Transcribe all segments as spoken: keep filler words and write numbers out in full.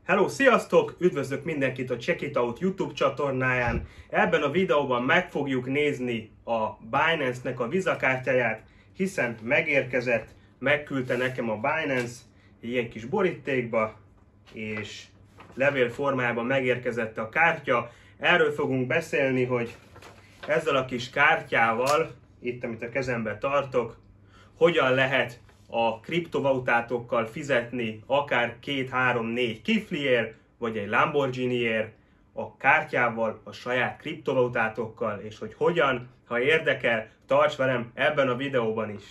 Hello, sziasztok! Üdvözlök mindenkit a Check It Out YouTube csatornáján. Ebben a videóban meg fogjuk nézni a Binance-nek a Visa kártyáját, hiszen megérkezett, megküldte nekem a Binance ilyen kis borítékba, és levél formájában megérkezett a kártya. Erről fogunk beszélni, hogy ezzel a kis kártyával, itt amit a kezembe tartok, hogyan lehet a kriptovalutátokkal fizetni akár két, három, négy kifliért, vagy egy Lamborghiniért, a kártyával, a saját kriptovalutátokkal, és hogy hogyan, ha érdekel, tarts velem ebben a videóban is.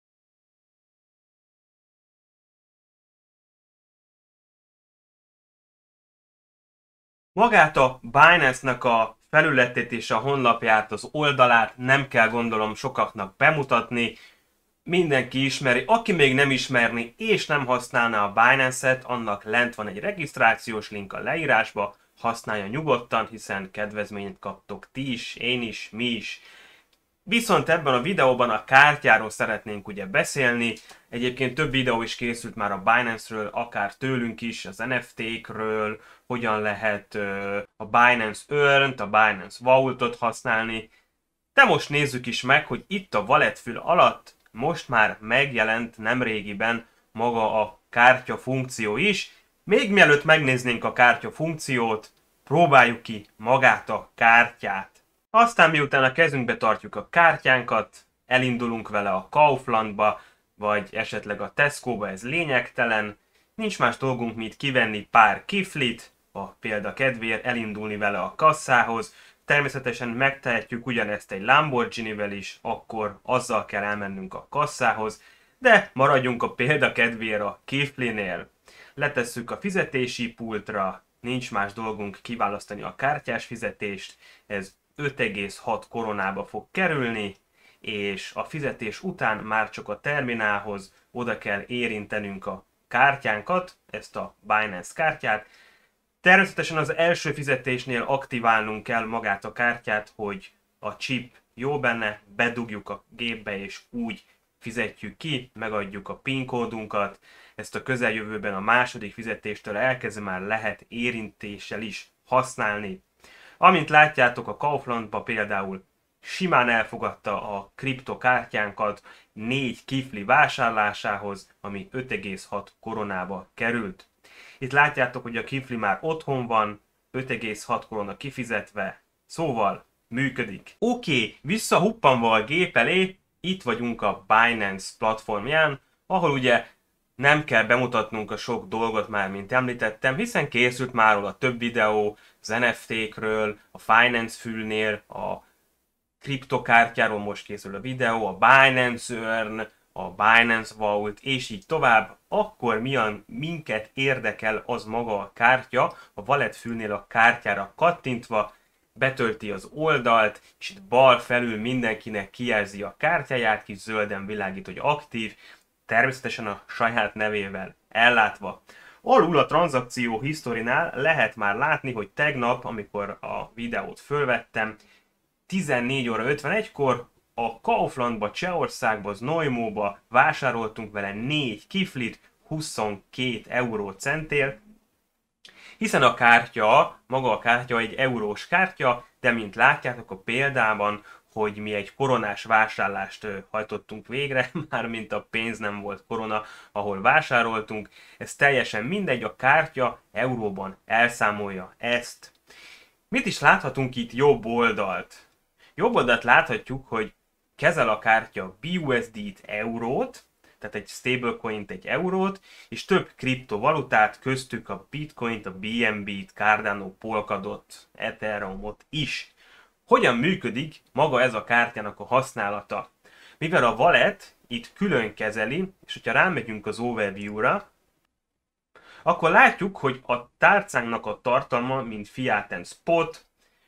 Magát a Binance-nak a felületét és a honlapját, az oldalát nem kell gondolom sokaknak bemutatni. Mindenki ismeri, aki még nem ismerni és nem használná a Binance-et, annak lent van egy regisztrációs link a leírásba, használja nyugodtan, hiszen kedvezményt kaptok ti is, én is, mi is. Viszont ebben a videóban a kártyáról szeretnénk ugye beszélni. Egyébként több videó is készült már a Binance-ről, akár tőlünk is, az en ef té-kről, hogyan lehet uh, a Binance Earn-t, a Binance Vault-ot használni. De most nézzük is meg, hogy itt a walletfül alatt most már megjelent nemrégiben maga a kártya funkció is. Még mielőtt megnéznénk a kártya funkciót, próbáljuk ki magát a kártyát. Aztán miután a kezünkbe tartjuk a kártyánkat, elindulunk vele a Kauflandba, vagy esetleg a Tesco-ba, ez lényegtelen. Nincs más dolgunk, mint kivenni pár kiflit, a példa kedvéért elindulni vele a kasszához. Természetesen megtehetjük ugyanezt egy Lamborghinivel is, akkor azzal kell elmennünk a kasszához, de maradjunk a példa kedvéért a kiflinél. Letesszük a fizetési pultra, nincs más dolgunk kiválasztani a kártyás fizetést, ez öt egész hat koronába fog kerülni, és a fizetés után már csak a terminálhoz oda kell érintenünk a kártyánkat, ezt a Binance kártyát. Természetesen az első fizetésnél aktiválnunk kell magát a kártyát, hogy a chip jó benne, bedugjuk a gépbe és úgy fizetjük ki, megadjuk a PIN kódunkat. Ezt a közeljövőben a második fizetéstől elkezdve már lehet érintéssel is használni. Amint látjátok, a Kauflandba például simán elfogadta a kriptokártyánkat négy kifli vásárlásához, ami öt egész hat koronába került. Itt látjátok, hogy a kifli már otthon van, öt egész hat korona kifizetve, szóval működik. Oké, okay, visszahuppanva a gép elé, itt vagyunk a Binance platformján, ahol ugye nem kell bemutatnunk a sok dolgot már, mint említettem, hiszen készült már a több videó, az en ef té-kről, a Finance fülnél, a kriptokártyáról most készül a videó, a Binance Earn, a Binance Vault, és így tovább. Akkor milyen minket érdekel az maga a kártya, a wallet fülnél a kártyára kattintva, betölti az oldalt, és itt bal felül mindenkinek kijelzi a kártyáját, kis zölden világít, hogy aktív, természetesen a saját nevével ellátva. Alul a tranzakció historinál lehet már látni, hogy tegnap, amikor a videót fölvettem, tizennégy óra ötvenegykor a Kauflandba, Csehországba, Znojmóba vásároltunk vele négy kiflit huszonkét eurócentért, hiszen a kártya, maga a kártya egy eurós kártya, de mint látjátok a példában, hogy mi egy koronás vásárlást hajtottunk végre, mármint a pénz nem volt korona, ahol vásároltunk. Ez teljesen mindegy, a kártya euróban elszámolja ezt. Mit is láthatunk itt jobb oldalt? Jobb oldalt láthatjuk, hogy kezel a kártya bé u es dé-t, eurót, tehát egy stablecoint, egy eurót, és több kriptovalutát, köztük a bitcoint, a bé en bé-t, Cardano, Polkadot, Ethereumot is. Hogyan működik maga ez a kártyának a használata? Mivel a wallet itt külön kezeli, és hogyha rámegyünk az overview-ra, akkor látjuk, hogy a tárcánknak a tartalma, mint fiat and spot,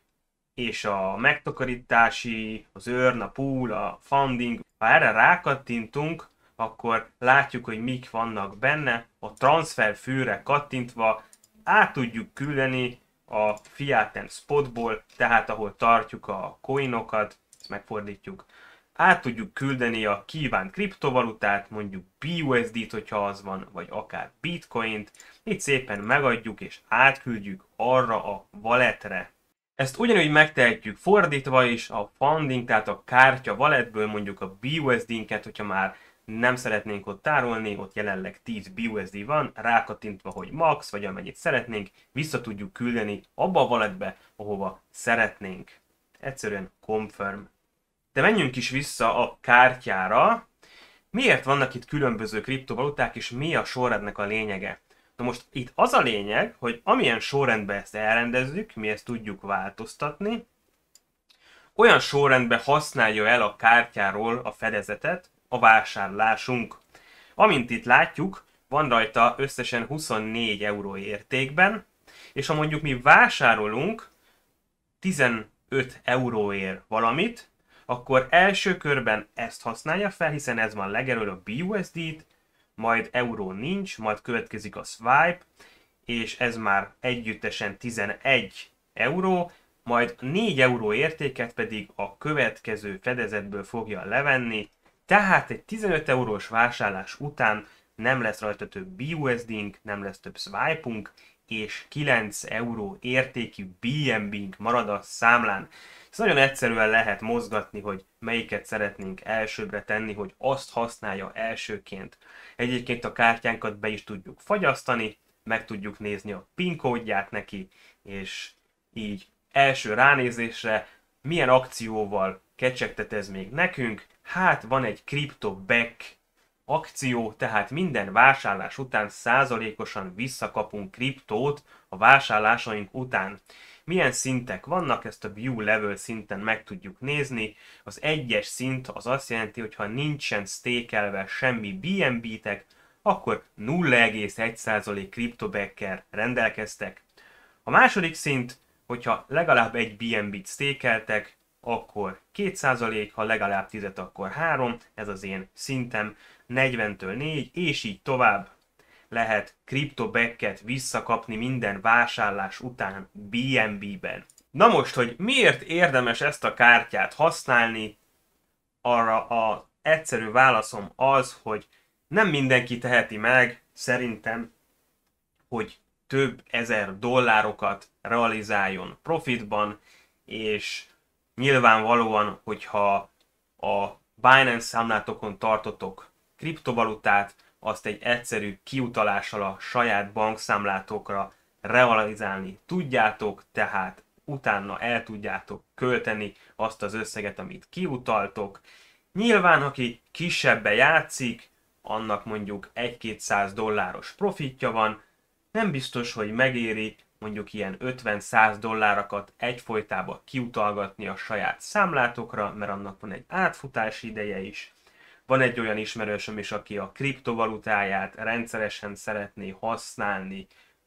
és a megtakarítási, az earn, a pool, a funding, ha erre rákattintunk, akkor látjuk, hogy mik vannak benne. A transfer fülre kattintva át tudjuk küldeni a fiat and spotból, tehát ahol tartjuk a coinokat, ezt megfordítjuk, át tudjuk küldeni a kívánt kriptovalutát, mondjuk bé u es dé-t, hogyha az van, vagy akár bitcoint, itt szépen megadjuk és átküldjük arra a walletre. Ezt ugyanúgy megtehetjük fordítva is, a funding, tehát a kártya walletből mondjuk a bé u es dé-nket, hogyha már nem szeretnénk ott tárolni, ott jelenleg tíz bé u es dé van, rákattintva, hogy max, vagy amennyit szeretnénk, vissza tudjuk küldeni abba a walletbe, ahova szeretnénk. Egyszerűen confirm. De menjünk is vissza a kártyára. Miért vannak itt különböző kriptovaluták, és mi a sorrendnek a lényege? Na most itt az a lényeg, hogy amilyen sorrendben ezt elrendezzük, mi ezt tudjuk változtatni, olyan sorrendben használja el a kártyáról a fedezetet a vásárlásunk. Amint itt látjuk, van rajta összesen huszonnégy euró értékben, és ha mondjuk mi vásárolunk tizenöt euróért valamit, akkor első körben ezt használja fel, hiszen ez van legelől a bé u es dé-t, majd euró nincs, majd következik a swipe, és ez már együttesen tizenegy euró, majd négy euró értéket pedig a következő fedezetből fogja levenni, tehát egy tizenöt eurós vásárlás után nem lesz rajta több bé u es dé-nk, nem lesz több swipe-unk, és kilenc euró értékű bé en bé-nk marad a számlán. Ez nagyon egyszerűen lehet mozgatni, hogy melyiket szeretnénk elsőbbre tenni, hogy azt használja elsőként. Egyébként a kártyánkat be is tudjuk fagyasztani, meg tudjuk nézni a PIN kódját neki, és így első ránézésre milyen akcióval kecsegtet ez még nekünk. Hát van egy CryptoBack akció, tehát minden vásárlás után százalékosan visszakapunk kriptót a vásárlásaink után. Milyen szintek vannak, ezt a view level szinten meg tudjuk nézni. Az egyes szint az azt jelenti, hogy ha nincsen stékelve semmi bé en bé-tek, akkor nulla egész egy százalék CryptoBack-kel rendelkeztek. A második szint, hogyha legalább egy bé en bé-t stékeltek, akkor két százalék, ha legalább tízet, akkor három, ez az én szintem, negyventől négy, és így tovább lehet CryptoBack-et visszakapni minden vásárlás után bé en bé-ben. Na most, hogy miért érdemes ezt a kártyát használni, arra az egyszerű válaszom az, hogy nem mindenki teheti meg, szerintem, hogy több ezer dollárokat realizáljon profitban, és nyilvánvalóan, hogyha a Binance számlátokon tartotok kriptovalutát, azt egy egyszerű kiutalással a saját bankszámlátokra realizálni tudjátok, tehát utána el tudjátok költeni azt az összeget, amit kiutaltok. Nyilván, aki kisebben játszik, annak mondjuk egy-kétszáz dolláros profitja van, nem biztos, hogy megéri mondjuk ilyen ötven-száz dollárokat egyfolytában kiutalgatni a saját számlátokra, mert annak van egy átfutási ideje is. Van egy olyan ismerősöm is, aki a kriptovalutáját rendszeresen szeretné használni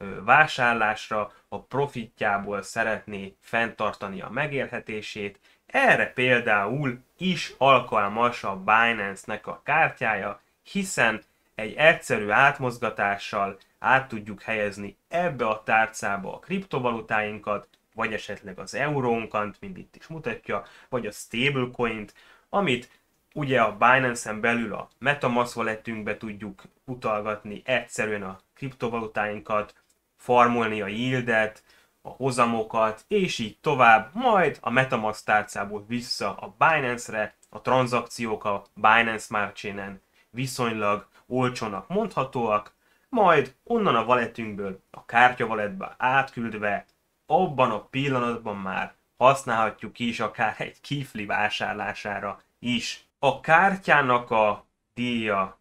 vásárlásra, a profitjából szeretné fenntartani a megélhetését. Erre például is alkalmas a Binance-nek a kártyája, hiszen egy egyszerű átmozgatással át tudjuk helyezni ebbe a tárcába a kriptovalutáinkat, vagy esetleg az eurónkat, mint itt is mutatja, vagy a stablecoint, amit ugye a Binance-en belül a MetaMask walletünkbe tudjuk utalgatni egyszerűen a kriptovalutáinkat, farmolni a yieldet, a hozamokat, és így tovább, majd a MetaMask tárcából vissza a Binance-re, a tranzakciók a Binance Smart Chain-en viszonylag olcsónak mondhatóak, majd onnan a walletünkből a kártya walletbe átküldve, abban a pillanatban már használhatjuk is akár egy kifli vásárlására is. A kártyának a díja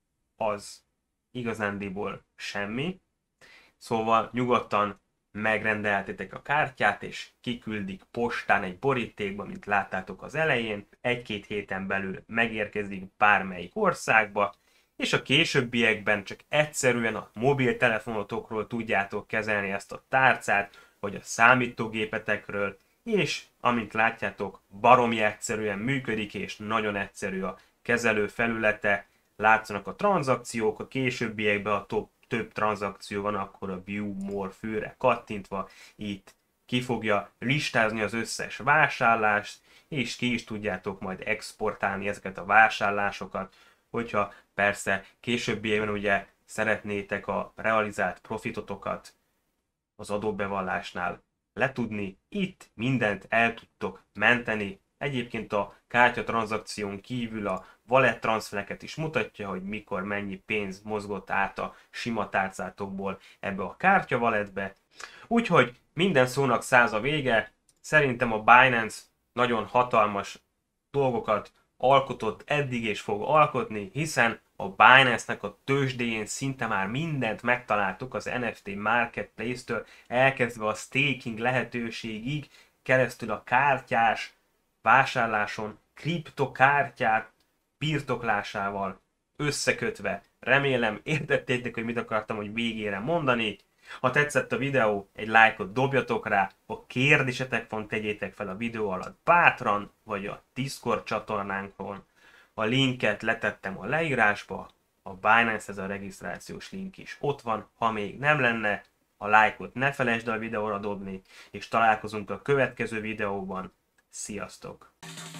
az igazándiból semmi, szóval nyugodtan megrendelhetétek a kártyát, és kiküldik postán egy borítékba, mint láttátok az elején, egy-két héten belül megérkezik bármelyik országba, és a későbbiekben csak egyszerűen a mobiltelefonotokról tudjátok kezelni ezt a tárcát, vagy a számítógépetekről, és amint látjátok, baromi egyszerűen működik, és nagyon egyszerű a kezelő felülete, látszanak a tranzakciók, a későbbiekben a top, több tranzakció van, akkor a View More főre kattintva itt ki fogja listázni az összes vásárlást, és ki is tudjátok majd exportálni ezeket a vásárlásokat, hogyha persze későbbi évben ugye szeretnétek a realizált profitotokat az adóbevallásnál letudni, itt mindent el tudtok menteni. Egyébként a kártyatranszakción kívül a wallet transfereket is mutatja, hogy mikor mennyi pénz mozgott át a sima tárcátokból ebbe a kártya walletbe. Úgyhogy minden szónak száz a vége. Szerintem a Binance nagyon hatalmas dolgokat alkotott eddig és fog alkotni, hiszen a Binance-nek a tőzsdéjén szinte már mindent megtaláltuk az en ef té Marketplace-től, elkezdve a staking lehetőségig, keresztül a kártyás vásárláson, kriptokártyák birtoklásával összekötve. Remélem értettétek, hogy mit akartam, hogy végére mondani. Ha tetszett a videó, egy lájkot dobjatok rá, ha kérdésetek van, tegyétek fel a videó alatt bátran, vagy a Discord csatornánkon. A linket letettem a leírásba, a Binance-hez a regisztrációs link is ott van, ha még nem lenne, a lájkot ne felejtsd el a videóra dobni, és találkozunk a következő videóban. Sziasztok!